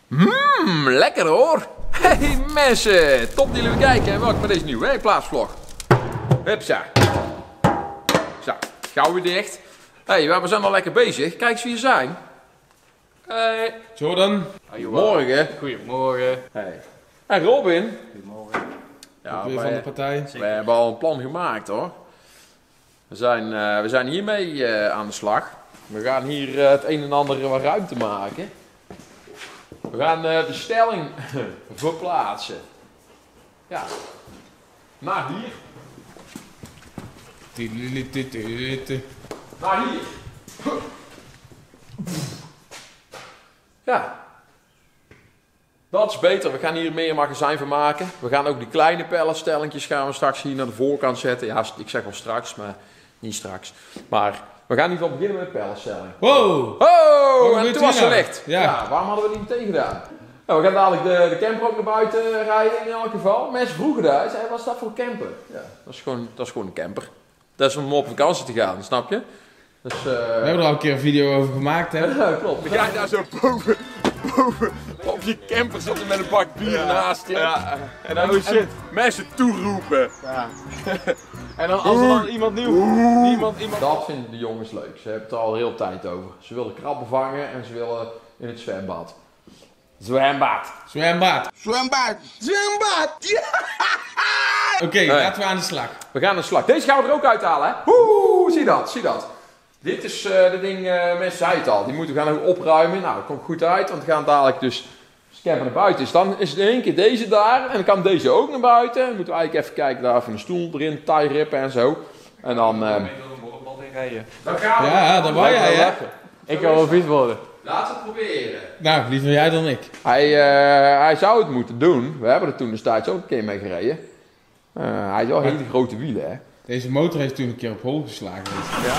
Lekker hoor. Hey mensen, top dat jullie weer kijken en welkom bij deze nieuwe werkplaatsvlog. Hupsa. Zo, gauw weer dicht. Hey, we zijn al lekker bezig. Kijk eens wie er zijn. Hey. Jordan. Goedemorgen. Goedemorgen. Hey. En Robin. Goedemorgen. Ja, weer van de partij. We hebben al een plan gemaakt hoor. We zijn hiermee aan de slag. We gaan hier het een en ander wat ruimte maken. We gaan de stelling verplaatsen. Ja. Naar hier. Naar hier. Ja. Dat is beter. We gaan hier meer magazijn van maken. We gaan ook die kleine pelletstellingjes gaan we straks hier naar de voorkant zetten. Ja, ik zeg wel straks, maar niet straks. Maar we gaan in ieder geval beginnen met de pelletstelling. Wow! Oh, en toen was het nou? licht. Ja, waarom hadden we niet meteen gedaan? Nou, we gaan dadelijk de camper ook naar buiten rijden in elk geval. Mensen vroegen daar, zeiden, wat is dat voor een camper? Ja, dat is gewoon een camper. Dat is om op vakantie te gaan, snap je? Dus, We hebben er al een keer een video over gemaakt, hè? Ja, klopt. Dan ga je daar zo boven op je camper zitten met een bak bier naast je. Ja. En dan en mensen toeroepen. Ja. En dan als er dan iemand nieuw... Dat vinden de jongens leuk. Ze hebben het er al heel tijd over. Ze willen krabben vangen en ze willen in het zwembad. Zwembad. Oké, laten we aan de slag. We gaan aan de slag. Deze gaan we er ook uithalen, hè? Oeh, zie dat. Dit is dit ding, mensen zeiden het al, die moeten we gaan ook opruimen. Nou, dat komt goed uit, want we gaan dadelijk dus camper naar buiten. Dus dan is het in één keer deze daar en dan kan deze ook naar buiten. Dan moeten we eigenlijk even kijken daar van de stoel erin, tie rippen en zo. En dan... dan gaan we... Ja, dat wou jij, hè? Ik kan wel vies worden. Laten we het proberen. Nou, liever jij dan ik. Hij zou het moeten doen. We hebben er toen destijds ook een keer mee gereden. Hij heeft wel hele grote wielen, hè? Deze motor heeft toen een keer op hol geslagen. Ja.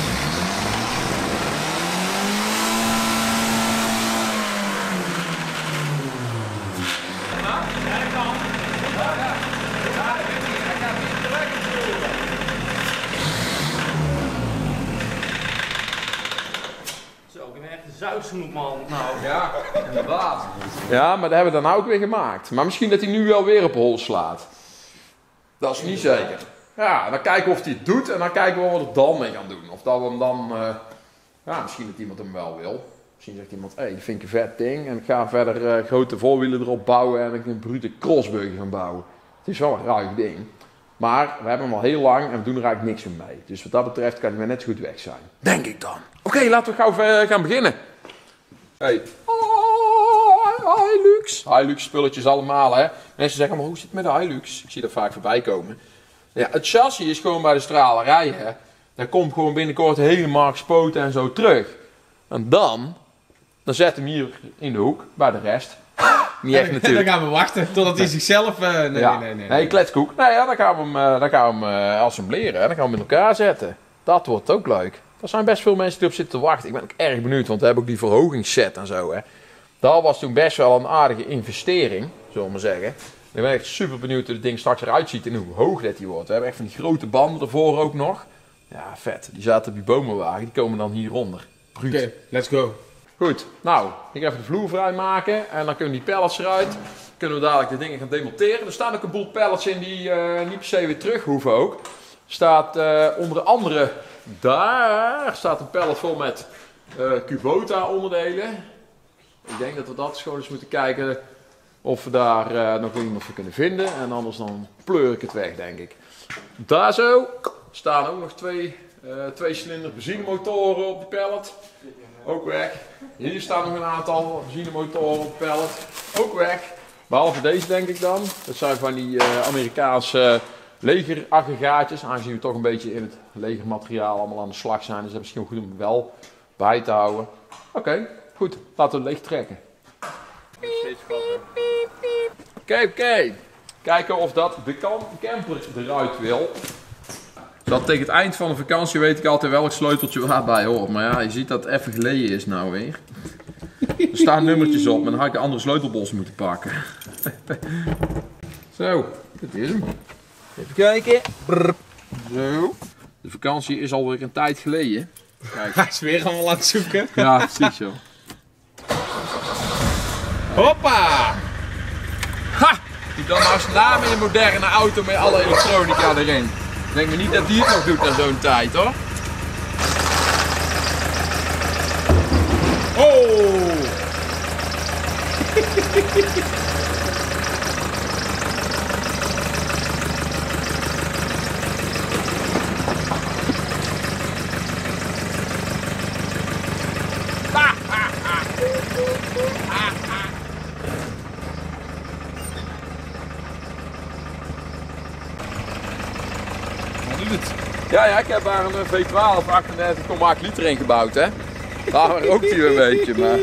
Zo, ik ben echt een zoutsnoep, man. Nou, Ja, inderdaad. Ja, maar dat hebben we dan ook weer gemaakt. Maar misschien dat hij nu wel weer op hol slaat. Dat is niet zeker. Ja, dan kijken we of hij het doet en dan kijken we wat we er dan mee gaan doen. Of dat we hem dan... ja, misschien dat iemand hem wel wil. Misschien zegt iemand, hey, dat vind ik een vet ding. En ik ga verder grote voorwielen erop bouwen en ik een brute crossbuggy gaan bouwen. Het is wel een ruig ding. Maar we hebben hem al heel lang en we doen er eigenlijk niks meer mee. Dus wat dat betreft kan hij maar net zo goed weg zijn. Denk ik dan. Oké, laten we gauw gaan beginnen. Hey. Hilux. Hilux spulletjes allemaal, hè. Mensen zeggen, maar hoe zit het met de Hilux? Ik zie dat vaak voorbij komen. Ja, het chassis is gewoon bij de stralerij, hè. Daar komt gewoon binnenkort helemaal gespoten en zo terug. En dan zet hem hier in de hoek, bij de rest. Niet echt natuurlijk. Dan gaan we wachten totdat hij zichzelf... Nee, kletskoek. Nee, ja, dan gaan we hem assembleren, hè. Dan gaan we hem in elkaar zetten. Dat wordt ook leuk. Er zijn best veel mensen die op zitten te wachten. Ik ben ook erg benieuwd, want we hebben ook die verhogingsset en zo, hè. Dat was toen best wel een aardige investering, zullen we maar zeggen. Ik ben echt super benieuwd hoe het ding straks eruit ziet en hoe hoog dat die wordt. We hebben echt van die grote banden ervoor ook nog. Ja, vet. Die zaten op die bomenwagen, die komen dan hieronder. Oké, let's go. Goed, nou, ik ga even de vloer vrijmaken en dan kunnen die pallets eruit. Kunnen we dadelijk de dingen gaan demonteren. Er staan ook een boel pallets in die niet per se weer terug hoeven ook. Er staat onder andere, daar staat een pallet vol met Kubota onderdelen. Ik denk dat we dat gewoon eens moeten kijken of we daar nog iemand voor kunnen vinden. En anders dan pleur ik het weg, denk ik. Daar zo staan ook nog twee cilinder benzinemotoren op de pallet. Ook weg. Hier staan nog een aantal benzinemotoren op de pallet. Ook weg. Behalve deze denk ik dan. Dat zijn van die Amerikaanse legeraggregaatjes. Aangezien we toch een beetje in het legermateriaal allemaal aan de slag zijn. Dus dat is misschien goed om het wel bij te houden. Oké, goed. Laten we het leeg trekken. Oké. Kijken of dat de camper eruit wil. Dat tegen het eind van de vakantie weet ik altijd welk sleuteltje waarbij hoort. Maar ja, je ziet dat het even geleden is nou weer. Er staan nummertjes op, maar dan had ik een andere sleutelbos moeten pakken. Zo, dit is hem. Even kijken. Brrr. Zo. De vakantie is alweer een tijd geleden. Kijk. Hij is weer allemaal aan het zoeken. Ja, precies zo. Hoppa! Ha! Doe dan maar eens na met een moderne auto met alle elektronica erin. Ik denk me niet dat die het nog doet na zo'n tijd hoor. Oh! Ja, ik heb daar een V12 38,8 liter in gebouwd, hè. Daar rookt hij een beetje, maar...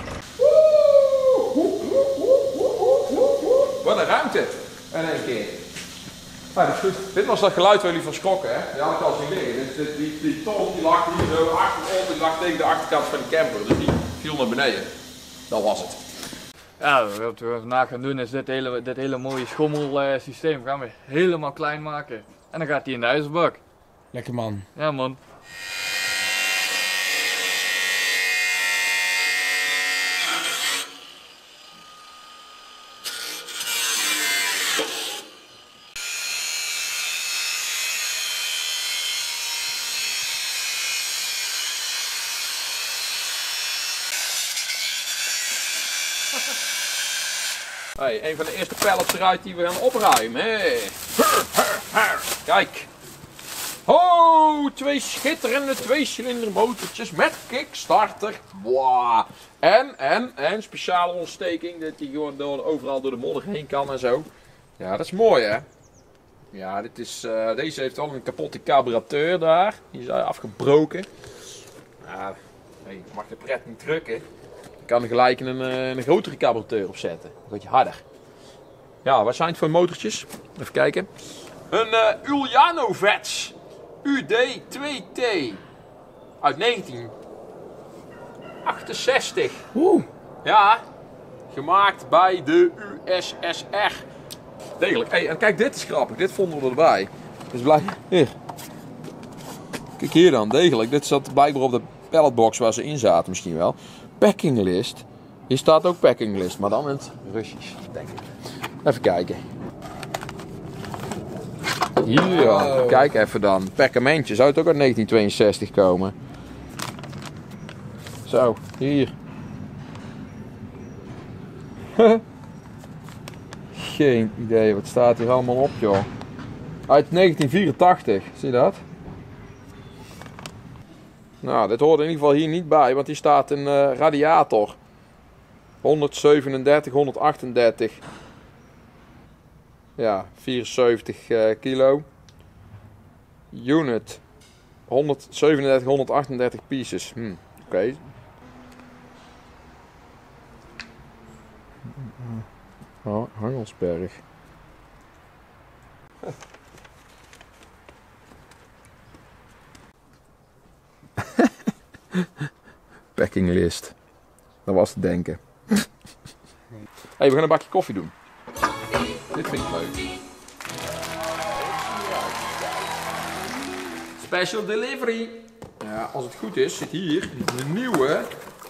Wat een ruimte! In één keer. Nou, dat is goed. Dit was dat geluid waar jullie van schrokken, hè. Die had ik al zien liggen. Dus die ton die lag hier zo achterop, die lag tegen de achterkant van de camper. Dus die viel naar beneden. Dat was het. Ja, wat we vandaag gaan doen is dit hele mooie schommelsysteem gaan we helemaal klein maken. En dan gaat hij in de ijzerbak. Lekker man. Ja man. Hey, een van de eerste pallets eruit die we gaan opruimen. Hey. Kijk. Oh, twee schitterende 2-cilinder motortjes met kickstarter. Wow. En speciale ontsteking, dat die gewoon overal door de modder heen kan en zo. Ja, dat is mooi hè. Ja, dit is, deze heeft al een kapotte carburateur daar. Die is afgebroken. Ja, je mag de pret niet drukken. Je kan er gelijk een grotere carburateur op zetten. Een beetje harder. Ja, wat zijn het voor motortjes? Even kijken. Een Uljano-Vets UD2T uit 1968. Ja, gemaakt bij de USSR. Degelijk. Hey, en kijk, dit is grappig. Dit vonden we erbij. Dus blijkbaar. Hier. Kijk hier dan, degelijk. Dit zat blijkbaar op de palletbox waar ze in zaten, misschien wel. Packing list. Hier staat ook packing list, maar dan in het Russisch, denk ik. Even kijken. Hier, oh. Kijk even dan. Perkamentje, zou het ook uit 1962 komen? Zo, hier. Geen idee, wat staat hier allemaal op, joh. Uit 1984, zie je dat? Nou, dit hoort in ieder geval hier niet bij, want hier staat een radiator. 137, 138. Ja, 74 kilo. Unit. 137, 138 pieces. Oké. Oh, Hangelsberg. Packing list. Dat was te denken. Hey, we gaan een bakje koffie doen. Dit vind ik leuk. Special delivery. Ja, als het goed is, zit hier de nieuwe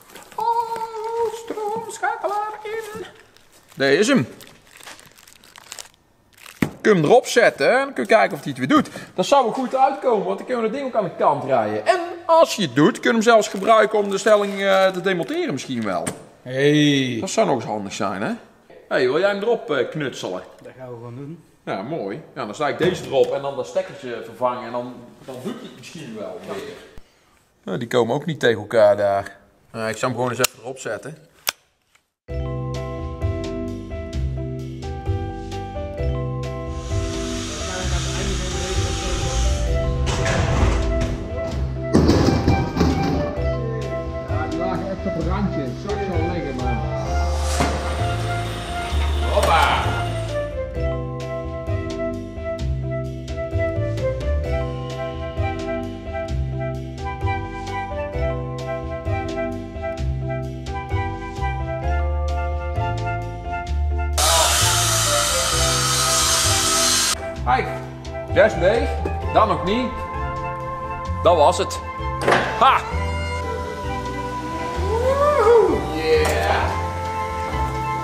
stroomschakelaar in. Daar is hem. Kun je hem erop zetten en dan kun je kijken of hij het weer doet. Dat zou wel goed uitkomen, want dan kunnen we het ding ook aan de kant rijden. En als je het doet, kun je hem zelfs gebruiken om de stelling te demonteren misschien wel. Hey. Dat zou nog eens handig zijn, hè? Hey, wil jij hem erop knutselen? Dat gaan we gewoon doen. Ja, mooi. Ja, dan sta ik deze erop en dan dat stekkertje vervangen en dan doet hij het misschien wel weer. Nou, die komen ook niet tegen elkaar daar. Ik zou hem gewoon eens even erop zetten. Ja, die lagen echt op een randje. Het zag zo liggen, man. Hoppa! Kijk, dat is leeg, dan nog niet. Dat was het. Ha! Woehoe! Yeah!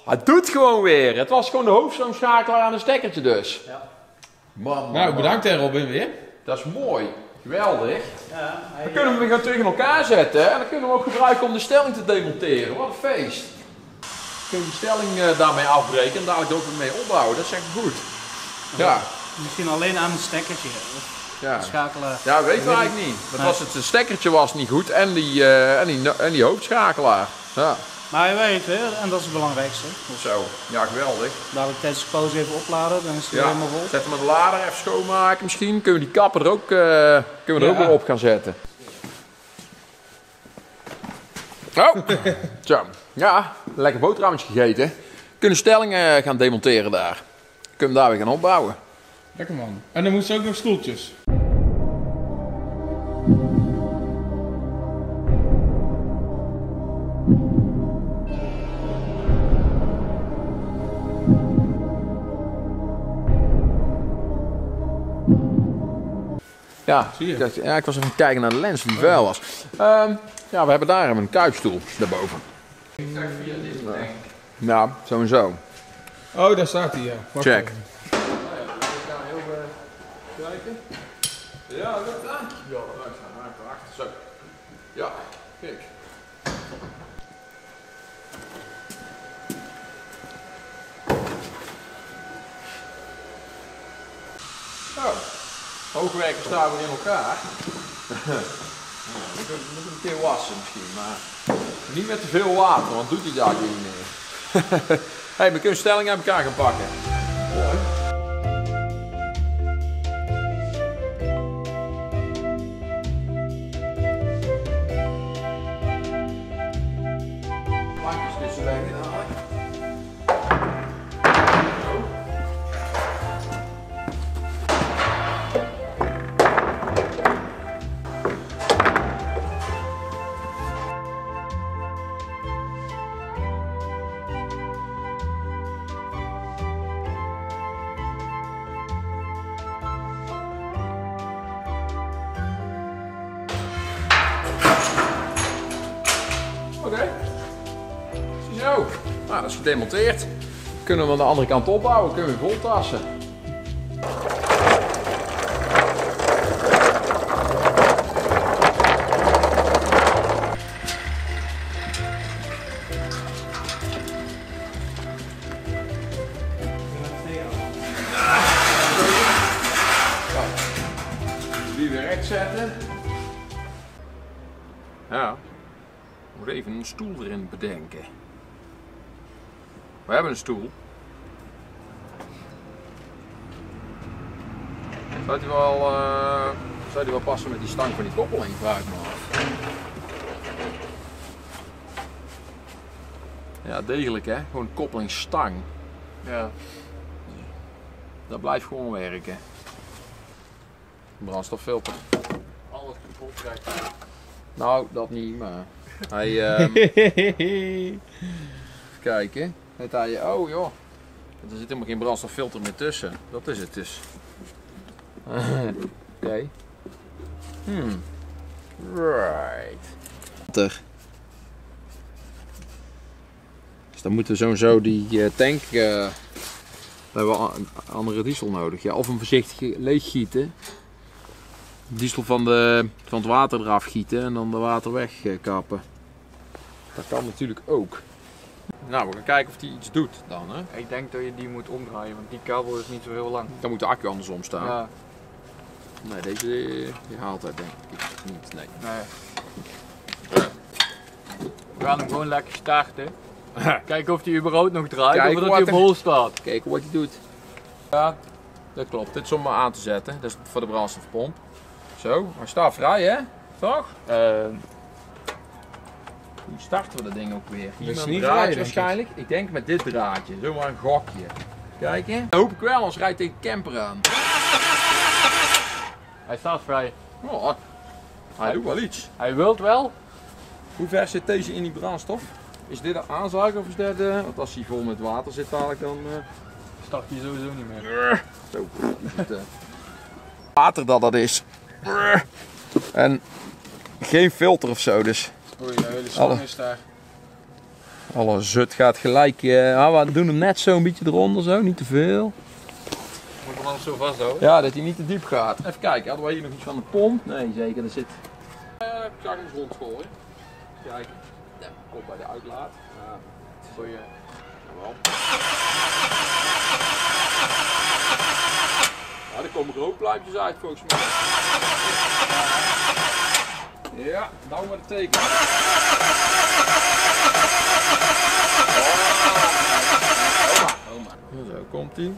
Hij doet gewoon weer. Het was gewoon de hoofdstroomschakelaar aan een stekkertje dus. Ja. Man, Nou, bedankt hè Robin weer. Dat is mooi. Geweldig. Ja, Dan kunnen we hem weer terug in elkaar zetten. Hè? En dan kunnen we hem ook gebruiken om de stelling te demonteren. Wat een feest. Dan kunnen we die stelling daarmee afbreken en dadelijk er ook weer mee opbouwen. Dat is echt goed. Ja. Misschien alleen aan een stekkertje. Ja. Schakelen. Ja, weten we eigenlijk niet. Dat was het stekkertje was niet goed en die hoofdschakelaar. Ja. Maar je weet, hè, en dat is het belangrijkste. Dus Zo, ja geweldig. dadelijk tijdens de pauze even opladen, dan is het weer Ja. helemaal vol. Zetten we de lader even schoonmaken misschien. Kunnen we die kappen er ook, kunnen we er ook weer op gaan zetten. Oh, zo. Ja, lekker boterhammetje gegeten. Kunnen stellingen gaan demonteren daar. Kunnen we daar weer gaan opbouwen. Lekker man. En dan moesten ook nog stoeltjes. Ja, Zie je. ik was even kijken naar de lens die vuil was. Ja, we hebben daar een kuipstoel daarboven. Ik zeg via dit denk ik. Ja, zo en zo. Oh, daar staat hij ja. Wacht Check. even. Kijken. Ja, dat lukt aan. Ja, dat lukt aan. Haak erachter. Zo. Ja, kijk. Zo. Hoogwerken staan weer in elkaar. We moeten een keer wassen misschien, maar niet met te veel water, want doet hij daar niet meer. Hey, we kunnen stellingen aan elkaar gaan pakken. Mooi. Plankjes tussen leggen dadelijk. Oké. Ziezo. Nou, dat is gedemonteerd. Kunnen we aan de andere kant opbouwen, kunnen we vol tassen. Die weer recht zetten. Ja. Ik moet even een stoel erin bedenken. We hebben een stoel. Zou die wel passen met die stang van die koppeling? Vraag ik me af. Ja, degelijk hè. Gewoon een koppelingsstang. Ja. Dat blijft gewoon werken. Brandstoffilter. Alles kapot krijgt. Nou, dat niet, maar... Hij, even kijken. Oh joh. Er zit helemaal geen brandstoffilter meer tussen. Dat is het dus. Oké. Right. Dus dan moeten we zo die tank... we hebben we een andere diesel nodig. Ja, of een voorzichtig leeggieten. Diesel van het water eraf gieten en dan de water wegkappen. Dat kan natuurlijk ook. Nou, we gaan kijken of die iets doet dan. Hè? Ik denk dat je die moet omdraaien, want die kabel is niet zo heel lang. Dan moet de accu andersom staan. Ja, Nee, deze die haalt het denk ik niet. Nee. nee. We gaan hem gewoon lekker starten. Kijken of hij überhaupt nog draait Kijk of dat wat hij op er- hol staat. Kijken wat hij doet. Ja, dat klopt. Dit is om maar aan te zetten. Dat is voor de brandstofpomp. Zo, hij staat vrij hè? Toch? Hoe starten we dat ding ook weer? Hier is met een niet draadje vrij, denk ik. waarschijnlijk. Ik denk met dit draadje. Zomaar een gokje. Kijken. Dat hoop ik wel, anders rijdt tegen camper aan. Hij staat vrij. Oh, hij doet wel iets. Hij wilt wel. Hoe ver zit deze in die brandstof? Is dit een aanzuiger of is dit... want als hij vol met water zit dadelijk dan... Start hij sowieso niet meer. Zo, is het, water dat is. En geen filter of zo, dus Oei, de hele stang Alle. is daar. Alle zut gaat gelijk. We doen hem net zo een beetje eronder, zo, niet te veel. Moet ik hem anders zo vasthouden? Ja, dat hij niet te diep gaat. Even kijken, hadden we hier nog iets van de pomp? Nee, zeker, er zit. Ik zag hem eens rondgooien. Kijken. Ja, komt bij de uitlaat. Goeie. Jawel. Ja, er komen rookpluimpjes uit volgens mij. Ja, nou maar de teken. Oma. Zo komt hij.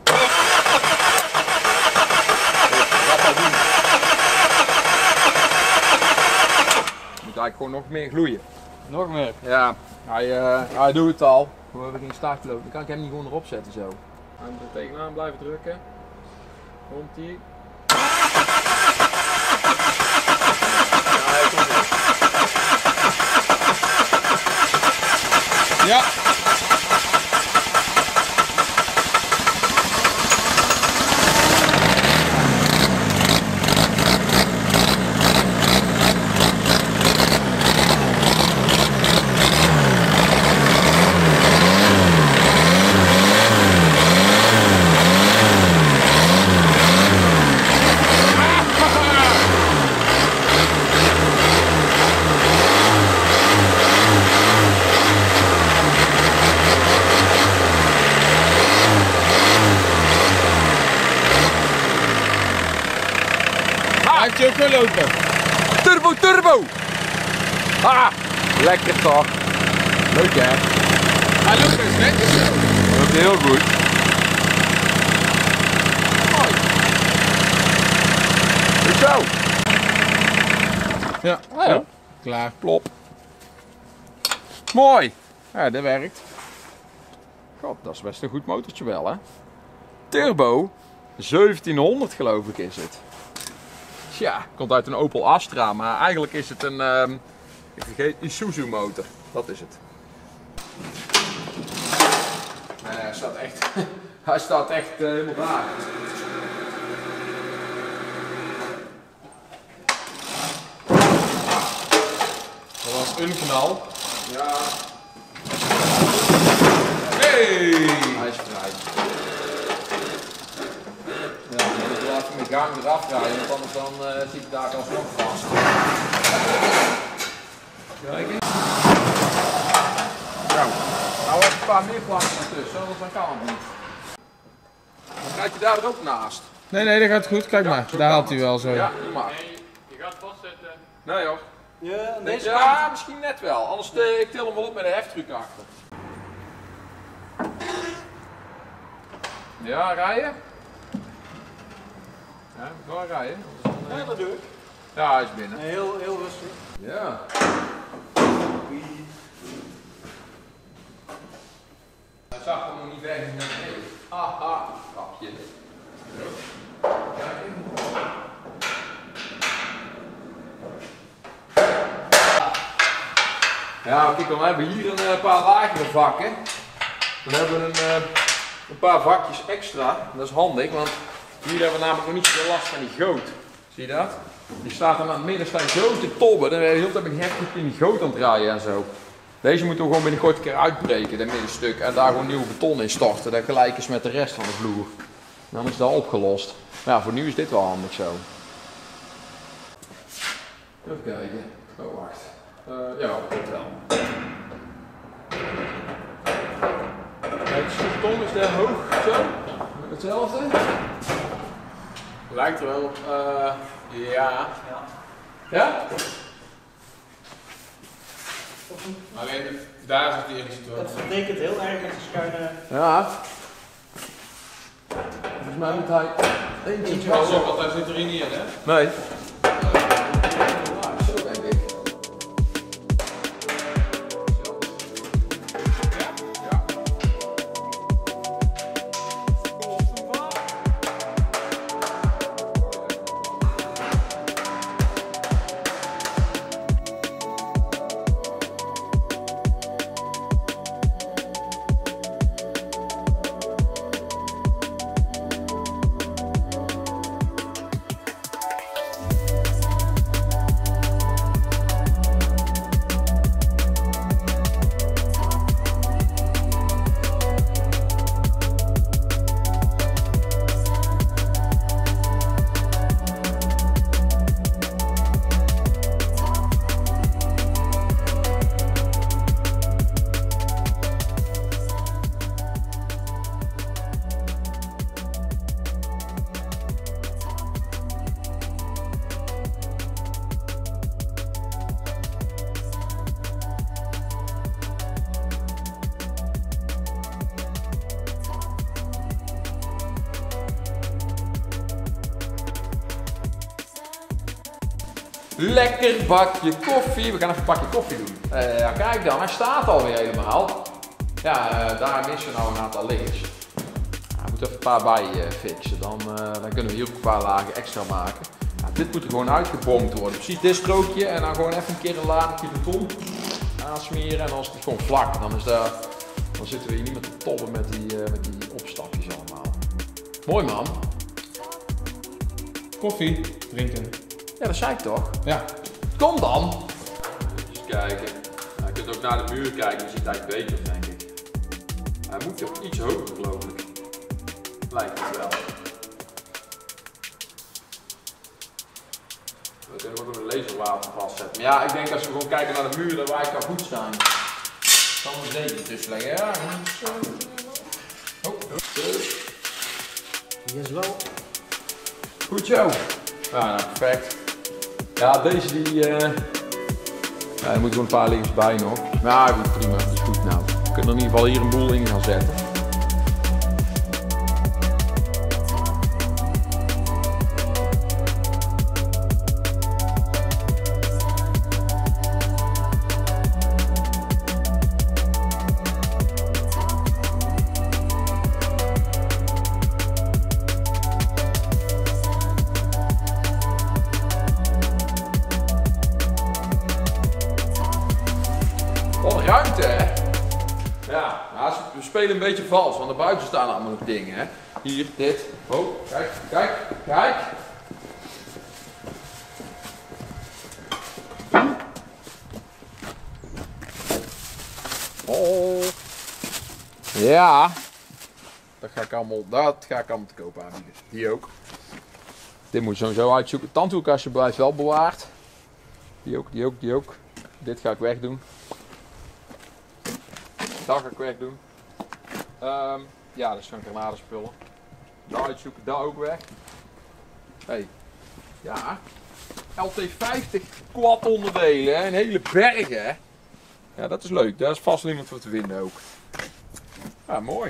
Moet eigenlijk gewoon nog meer gloeien. Nog meer? Ja, hij doet het al. We hebben geen startloop. Dan kan ik hem niet gewoon erop zetten zo. Hij moet er tegenaan blijven drukken. Komt ie. Ja. Blijft je ook wel lopen? Turbo, turbo! Ah, lekker toch? Leuk hè? Hij loopt best netjes zo. Dat loopt heel goed. Mooi. Goed zo. Ja. Ja. Klaar. Plop. Mooi. Ja, dat werkt. God, dat is best een goed motortje wel hè. Turbo. 1700 geloof ik is het. Ja, komt uit een Opel Astra, maar eigenlijk is het een Isuzu motor. Dat is het. Nee, hij staat echt helemaal raar. Dat was een knal. Ja, Hey! hij is vrij. Ja, ik wil even mijn gang eraf rijden, want anders dan zit ik daar alsnog vast. Kijk eens. Zo, nou even een paar meer plakken ertussen, anders dan kan het niet. Dan krijg je daar er ook naast. Nee, dat gaat goed. Kijk Ja, maar. zo Daar kan haalt hij het. wel zo. Ja, doe maar. Nee, je gaat vastzetten. Nee hoor. Ja, aan deze kant. Ja, misschien net wel. Anders ik til hem wel op met de heftruc achter. Ja, rijden? Ja, gewoon rijden. Ja, dat doe ik. Ja, hij is binnen. Heel rustig. Ja. Hij zag hem nog niet weg in de beneden. Haha, grapje. Kijk in. Ja, kijk, dan hebben we hier een paar lagere vakken. Dan hebben we een paar vakjes extra. Dat is handig, want hier hebben we namelijk nog niet zoveel last van die goot. Zie je dat? Die staat dan aan het midden staan grote tobben. Dan ben je de hele tijd met die heftig in die goot aan het draaien en zo. Deze moeten we gewoon binnenkort een keer uitbreken, dat middenstuk. En daar gewoon nieuw beton in storten. Dat gelijk is met de rest van de vloer. Dan is dat opgelost. Maar ja, voor nu is dit wel handig zo. Even kijken. Oh, wacht. Ja, dat klopt wel. Het beton is daar hoog, zo. Hetzelfde. Lijkt er wel op. Ja. Ja? Alleen daar zit die ingezet. Dat betekent heel erg met de schuine. Ja. Volgens mij moet hij eentje Pas op, want hij zit er niet in, hè? Nee. Zo denk ik. Ja. Lekker bakje koffie. We gaan even een bakje koffie doen. Ja, kijk dan, hij staat alweer helemaal. Ja, daar missen we nou een aantal liggers. We moeten even een paar bij fixen. Dan kunnen we hier ook een paar lagen extra maken. Ja, dit moet er gewoon uitgebomd worden. Precies dit strookje en dan gewoon even een keer een laagje beton aansmeren. En dan is het gewoon vlak. Dan zitten we hier niet meer te tobben met die opstapjes allemaal. Mooi man. Koffie drinken. Ja, dat zei ik toch? Ja. Kom dan! Eens kijken. Je kunt ook naar de muur kijken, je ziet het eigenlijk beter, denk ik. Hij moet ook iets hoger, geloof ik. Lijkt het wel. We kunnen ook een laserwater vastzetten. Maar ja, ik denk als we gewoon kijken naar de muur, dat wij kan goed zijn. Dan moet ik deze tussen leggen. Ja, Hier is wel. goed zo. Ja, nou, perfect. Ja, deze die... ja, er moeten gewoon een paar liggers bij nog. Maar ja, goed, prima. Dat is goed nou. We kunnen in ieder geval hier een boel in gaan zetten. Wat ruimte, hè? Ja, nou, we spelen een beetje vals, want daarbuiten staan allemaal nog dingen, hè? Hier, dit. Oh, kijk, kijk, kijk. Oh. Ja. Dat ga ik allemaal te koop aanbieden. Die ook. Dit moet je sowieso uitzoeken. Het tandwielkastje blijft wel bewaard. Die ook, die ook, die ook. Dit ga ik wegdoen. Dat ga ik wegdoen. Ja, dat zijn granadenspullen. Daar uitzoeken, daar ook weg. Hey. Ja. LT50 quad onderdelen, hè? Een hele berg, hè? Ja, dat is leuk. Daar is vast wel iemand voor te vinden ook. Ja, mooi.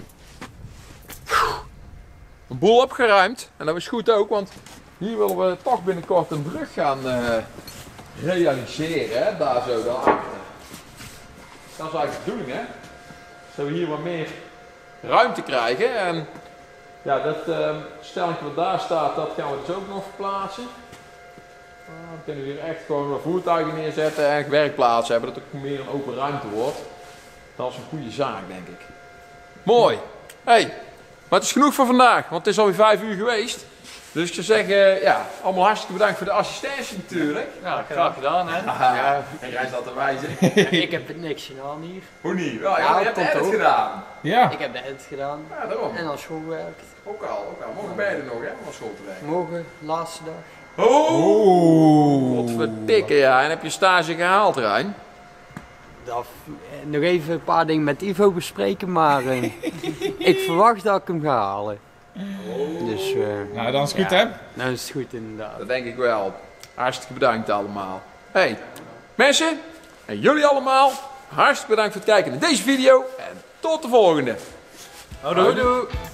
Een boel opgeruimd. En dat is goed ook, want hier willen we toch binnenkort een brug gaan realiseren, hè? Daar zo, daarachter. Dat is eigenlijk de bedoeling, hè? Zodat we hier wat meer ruimte krijgen. En ja, dat stelletje wat daar staat, dat gaan we dus ook nog verplaatsen. Dan kunnen we hier echt gewoon wat voertuigen neerzetten en werkplaatsen hebben, dat het ook meer een open ruimte wordt. Dat is een goede zaak, denk ik. Mooi. Hey, maar het is genoeg voor vandaag, want het is alweer 5 uur geweest. Dus ik zou zeggen, ja, allemaal hartstikke bedankt voor de assistentie natuurlijk. Ja, graag gedaan, hè? Ja, en jij staat erbij, zeg. Ik heb het niks gedaan hier. Hoe niet? Wel, Ja, je hebt komt het ook. gedaan. Ja. Ik heb de edit gedaan. Ja, daarom. En dan schoolgewerkt. Ook al. Morgen ben je er nog, hè, om naar school te werken. Morgen, laatste dag. Oh! Wat verdikke, ja. En heb je stage gehaald, Rijn? Nog even een paar dingen met Ivo bespreken, maar ik verwacht dat ik hem ga halen. Dus Nou, dan is het goed, ja, hè? nou is het goed inderdaad. Dat denk ik wel. Hartstikke bedankt allemaal. Hey, mensen, en jullie allemaal, hartstikke bedankt voor het kijken naar deze video. En tot de volgende. Houdoe.